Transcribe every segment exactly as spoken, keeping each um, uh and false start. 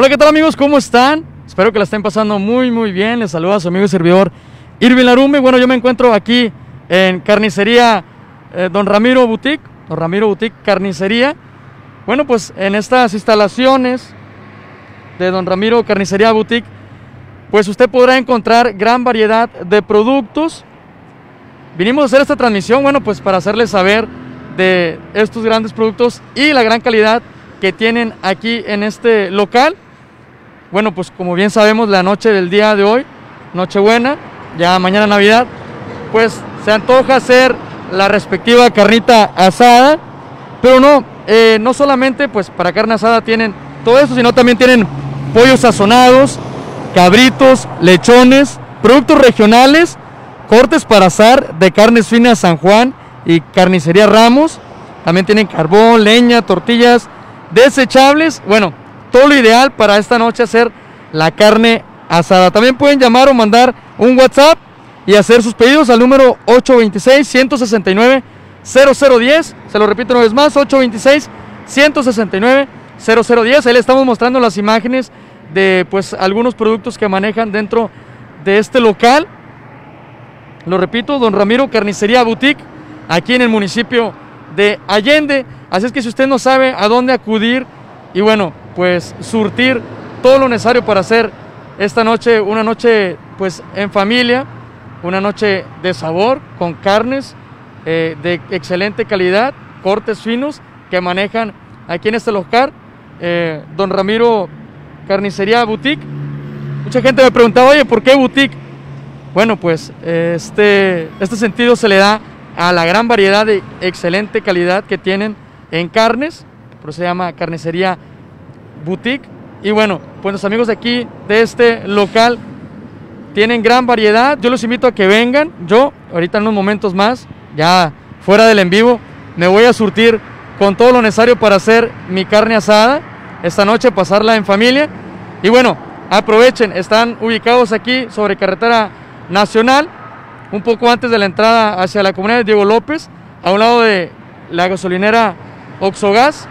Hola, ¿qué tal amigos? ¿Cómo están? Espero que la estén pasando muy muy bien. Les saluda a su amigo y servidor Irvin Larume. Bueno, yo me encuentro aquí en Carnicería eh, Don Ramiro Boutique, Don Ramiro Boutique Carnicería. Bueno, pues en estas instalaciones de Don Ramiro Carnicería Boutique, pues usted podrá encontrar gran variedad de productos. Vinimos a hacer esta transmisión, bueno, pues para hacerles saber de estos grandes productos y la gran calidad que tienen aquí en este local. Bueno, pues como bien sabemos, la noche del día de hoy, Nochebuena, ya mañana Navidad, pues se antoja hacer la respectiva carnita asada, pero no, eh, no solamente pues para carne asada tienen todo eso, sino también tienen pollos sazonados, cabritos, lechones, productos regionales, cortes para asar de Carnes Finas San Juan y Carnicería Ramos. También tienen carbón, leña, tortillas desechables. Bueno, todo lo ideal para esta noche hacer la carne asada. También pueden llamar o mandar un WhatsApp y hacer sus pedidos al número ocho dos seis, uno seis nueve, cero cero uno cero. Se lo repito una vez más, ocho dos seis, uno seis nueve, cero cero uno cero. Ahí le estamos mostrando las imágenes de pues algunos productos que manejan dentro de este local. Lo repito, Don Ramiro Carnicería Boutique, aquí en el municipio de Allende. Así es que si usted no sabe a dónde acudir y bueno, pues surtir todo lo necesario para hacer esta noche una noche pues en familia, una noche de sabor, con carnes eh, de excelente calidad, cortes finos que manejan aquí en este local, eh, Don Ramiro Carnicería Boutique. Mucha gente me preguntaba, oye, ¿por qué boutique? Bueno, pues este, este sentido se le da a la gran variedad de excelente calidad que tienen en carnes, por eso se llama Carnicería Boutique. Y bueno, pues los amigos de aquí, de este local, tienen gran variedad. Yo los invito a que vengan. Yo, ahorita en unos momentos más, ya fuera del en vivo, me voy a surtir con todo lo necesario para hacer mi carne asada esta noche, pasarla en familia. Y bueno, aprovechen, están ubicados aquí sobre Carretera Nacional, un poco antes de la entrada hacia la comunidad de Diego López, a un lado de la gasolinera Oxogas.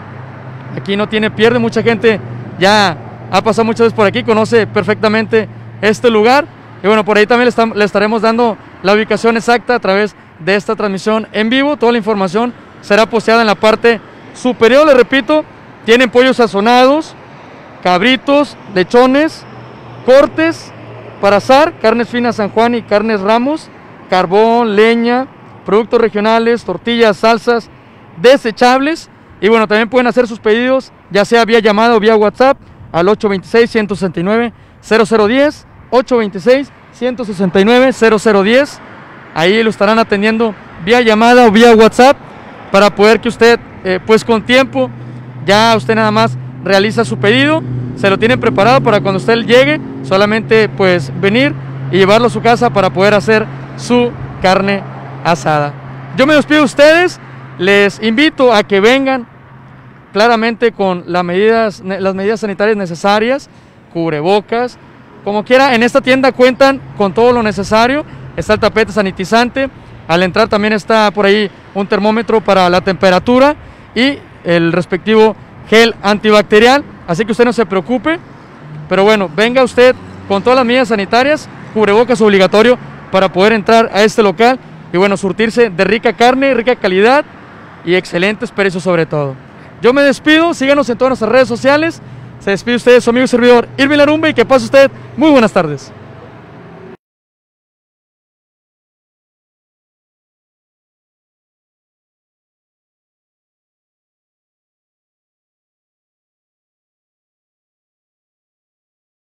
Aquí no tiene pierde, mucha gente ya ha pasado muchas veces por aquí, conoce perfectamente este lugar. Y bueno, por ahí también le, estamos, le estaremos dando la ubicación exacta a través de esta transmisión en vivo. Toda la información será posteada en la parte superior. Les repito, tienen pollos sazonados, cabritos, lechones, cortes para asar, Carnes Finas San Juan y Carnes Ramos, carbón, leña, productos regionales, tortillas, salsas desechables. Y bueno, también pueden hacer sus pedidos ya sea vía llamada o vía WhatsApp al ocho dos seis, uno seis nueve, cero cero uno cero, ocho dos seis, uno seis nueve, cero cero uno cero. Ahí lo estarán atendiendo vía llamada o vía WhatsApp para poder que usted eh, pues con tiempo ya usted nada más realiza su pedido, se lo tienen preparado para cuando usted llegue, solamente pues venir y llevarlo a su casa para poder hacer su carne asada. Yo me despido de ustedes, les invito a que vengan claramente con las medidas, las medidas sanitarias necesarias, cubrebocas, como quiera. En esta tienda cuentan con todo lo necesario, está el tapete sanitizante, al entrar también está por ahí un termómetro para la temperatura y el respectivo gel antibacterial, así que usted no se preocupe, pero bueno, venga usted con todas las medidas sanitarias, cubrebocas obligatorio para poder entrar a este local y bueno, surtirse de rica carne, rica calidad y excelentes precios sobre todo. Yo me despido, síganos en todas nuestras redes sociales, se despide usted su amigo y servidor Irvin Larume y que pase usted muy buenas tardes.